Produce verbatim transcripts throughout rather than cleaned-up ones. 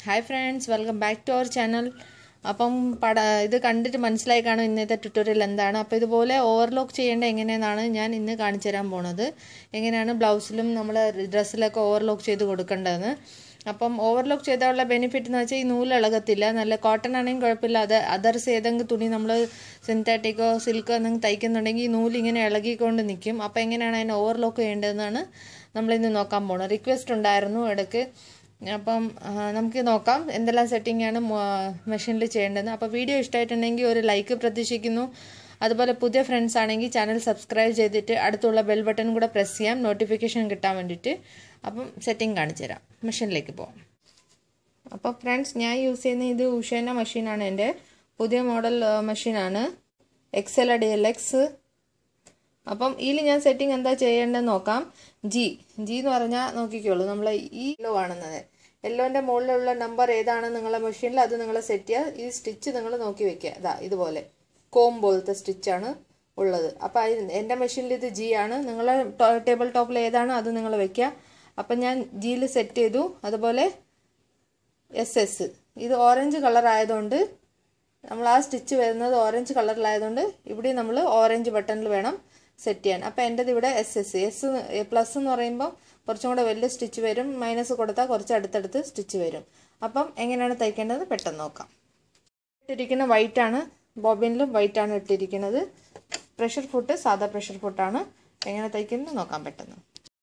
Hi friends, welcome back to our channel. അപ്പം പട ഇത് കണ്ടിട്ട് മനസ്സിലായി കാണും ഇന്നത്തെ ട്യൂട്ടോറിയൽ എന്താണ്. അപ്പോൾ ഇതുപോലെ ഓവർലോക്ക് ചെയ്യേണ്ട എങ്ങനെയെന്നാണ് ഞാൻ ഇന്ന് കാണിച്ചു തരാൻ പോണത്. എങ്ങനെയാണ് ബ്ലൗസിലും നമ്മൾ ഡ്രസ്സിലൊക്കെ ഓവർലോക്ക് ചെയ്ത് കൊടുക്കേണ്ടതെന്ന്. അപ്പം ഓവർലോക്ക് ചെയ്താലുള്ള ബെനിഫിറ്റ് എന്ന് വെച്ചാൽ ഈ നൂല് ഇളകത്തില്ല. നല്ല കോട്ടൺ ആണെങ്കിൽ കുഴപ്പമില്ല. അത് അതർസ് ഏതെങ്കിലും തുണി നമ്മൾ സിന്തറ്റിക്കോ സിൽക്കോ എന്തെങ്കിലും തയ്ക്കുന്നുണ്ടെങ്കിൽ ഈ നൂല് ഇങ്ങനെ ഇളകിക്കൊണ്ട് നിൽക്കും. അപ്പോൾ എങ്ങനെയാണ് അതിനെ ഓവർലോക്ക് ചെയ്യേണ്ടതെന്നാണ് നമ്മളിന്ന് നോക്കാൻ പോകുന്നത്. റിക്വസ്റ്റ് ഉണ്ടായിരുന്നു ഇടയ്ക്ക്. അപ്പം നമുക്ക് നോക്കാം എന്തെല്ലാം സെറ്റിംഗാണ് മെഷീനിൽ ചെയ്യേണ്ടതെന്ന്. അപ്പോൾ വീഡിയോ ഇഷ്ടമായിട്ടുണ്ടെങ്കിൽ ഒരു ലൈക്ക് പ്രതീക്ഷിക്കുന്നു. അതുപോലെ പുതിയ ഫ്രണ്ട്സ് ആണെങ്കിൽ ചാനൽ സബ്സ്ക്രൈബ് ചെയ്തിട്ട് അടുത്തുള്ള ബെൽ ബട്ടൺ കൂടെ പ്രസ് ചെയ്യാം, നോട്ടിഫിക്കേഷൻ കിട്ടാൻ വേണ്ടിയിട്ട്. അപ്പം സെറ്റിംഗ് കാണിച്ചു തരാം. മെഷീനിലേക്ക് പോകാം. അപ്പോൾ ഫ്രണ്ട്സ്, ഞാൻ യൂസ് ചെയ്യുന്ന ഇത് ഉഷേൻ്റെ മെഷീനാണ്. എൻ്റെ പുതിയ മോഡൽ മെഷീനാണ്, X L D L X. അപ്പം ഇതിൽ ഞാൻ സെറ്റിംഗ് എന്താ ചെയ്യേണ്ടതെന്ന് നോക്കാം. ജി ജി എന്ന് പറഞ്ഞാൽ നോക്കിക്കോളൂ, നമ്മൾ ഈ യെല്ലോ കാണുന്നത് യെല്ലോൻ്റെ മുകളിലുള്ള നമ്പർ ഏതാണ് നിങ്ങളുടെ മെഷീനിൽ അത് നിങ്ങൾ സെറ്റ് ചെയ്യുക. ഈ സ്റ്റിച്ച് നിങ്ങൾ നോക്കി വെക്കുക. ഇതാ ഇതുപോലെ കോം പോലത്തെ സ്റ്റിച്ചാണ് ഉള്ളത്. അപ്പോൾ എൻ്റെ മെഷീനിൽ ഇത് ജി ആണ്. നിങ്ങളെ ടേബിൾ ടോപ്പിൽ ഏതാണ് അത് നിങ്ങൾ വെക്കുക. അപ്പം ഞാൻ ജിയിൽ സെറ്റ് ചെയ്തു. അതുപോലെ എസ് എസ് ഇത് ഓറഞ്ച് കളർ ആയതുകൊണ്ട് നമ്മൾ ആ സ്റ്റിച്ച് വരുന്നത് ഓറഞ്ച് കളറിലായതുകൊണ്ട് ഇവിടെ നമ്മൾ ഓറഞ്ച് ബട്ടണിൽ വേണം സെറ്റ് ചെയ്യാൻ. അപ്പോൾ എൻ്റെത് ഇവിടെ എസ് എസ് എസ് പ്ലസ് എന്ന് പറയുമ്പോൾ കുറച്ചും കൂടെ വലിയ സ്റ്റിച്ച് വരും. മൈനസ് കൊടുത്താൽ കുറച്ച് അടുത്തടുത്ത് സ്റ്റിച്ച് വരും. അപ്പം എങ്ങനെയാണ് തയ്ക്കേണ്ടത് പെട്ടെന്ന് നോക്കാം. ഇട്ടിരിക്കുന്ന വൈറ്റാണ്, ബോബിനിലും വൈറ്റാണ് ഇട്ടിരിക്കുന്നത്. പ്രഷർ ഫുട്ട് സാധാ പ്രഷർ ഫുട്ടാണ്. എങ്ങനെ തയ്ക്കുന്നത് നോക്കാം പെട്ടെന്ന്.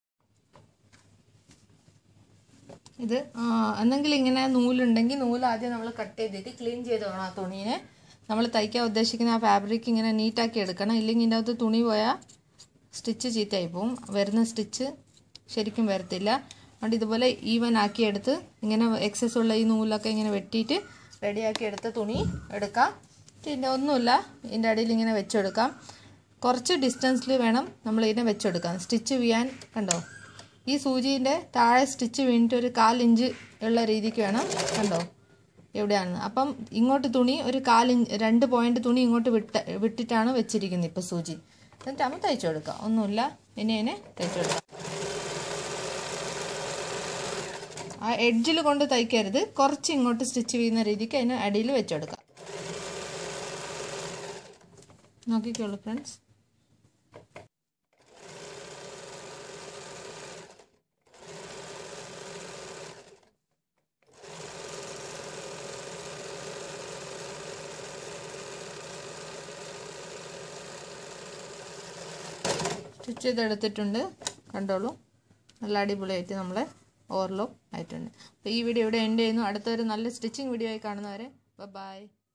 ഇത് എന്തെങ്കിലും ഇങ്ങനെ നൂലുണ്ടെങ്കിൽ നൂല് ആദ്യം നമ്മൾ കട്ട് ചെയ്തിട്ട് ക്ലീൻ ചെയ്ത് വേണം ആ തുണീനെ നമ്മൾ തയ്ക്കാൻ ഉദ്ദേശിക്കുന്ന ആ ഫാബ്രിക് ഇങ്ങനെ നീറ്റാക്കി എടുക്കണം. ഇല്ലെങ്കിൽ ഇതിൻ്റെ അകത്ത് തുണി പോയാൽ സ്റ്റിച്ച് ചീത്തയായി പോവും. വരുന്ന സ്റ്റിച്ച് ശരിക്കും വരത്തില്ല. അതുകൊണ്ട് ഇതുപോലെ ഈവൻ ആക്കിയെടുത്ത് ഇങ്ങനെ എക്സസ് ഉള്ള ഈ നൂലൊക്കെ ഇങ്ങനെ വെട്ടിയിട്ട് റെഡിയാക്കി എടുത്ത് തുണി എടുക്കാം. പിന്നെ ഒന്നുമില്ല, ഇതിൻ്റെ അടിയിൽ ഇങ്ങനെ വെച്ചെടുക്കാം. കുറച്ച് ഡിസ്റ്റൻസിൽ വേണം നമ്മൾ ഇതിനെ വെച്ചെടുക്കാം. സ്റ്റിച്ച് വീഴാൻ കണ്ടോ, ഈ സൂചീൻ്റെ താഴെ സ്റ്റിച്ച് വീണിട്ട് ഒരു കാലിഞ്ച് ഉള്ള രീതിക്ക് വേണം, കണ്ടോ എവിടെയാണ്. അപ്പം ഇങ്ങോട്ട് തുണി ഒരു കാലിഞ്ച് രണ്ട് പോയിന്റ് തുണി ഇങ്ങോട്ട് വിട്ട് വിട്ടിട്ടാണ് വെച്ചിരിക്കുന്നത് ഇപ്പോൾ സൂചി. എന്നിട്ടാകുമ്പോൾ തയ്ച്ചു കൊടുക്കുക. ഒന്നുമില്ല, ഇനി അതിനെ തയ്ച്ചു കൊടുക്കുക. ആ എഡ്ജിൽ കൊണ്ട് തയ്ക്കരുത്, കുറച്ച് ഇങ്ങോട്ട് സ്റ്റിച്ച് വീഴുന്ന രീതിക്ക് അതിന് അടിയിൽ വെച്ചെടുക്കാം. നോക്കിക്കോളൂ ഫ്രണ്ട്സ്. സ്റ്റിച്ച് ചെയ്തെടുത്തിട്ടുണ്ട്, കണ്ടോളൂ. നല്ല അടിപൊളിയായിട്ട് നമ്മളെ ഓവർലോക്ക് ആയിട്ടുണ്ട്. അപ്പോൾ ഈ വീഡിയോ ഇവിടെ എൻഡ് ചെയ്യുന്നു. അടുത്തൊരു നല്ല സ്റ്റിച്ചിങ് വീഡിയോ ആയി കാണുന്നവരെ ബൈ.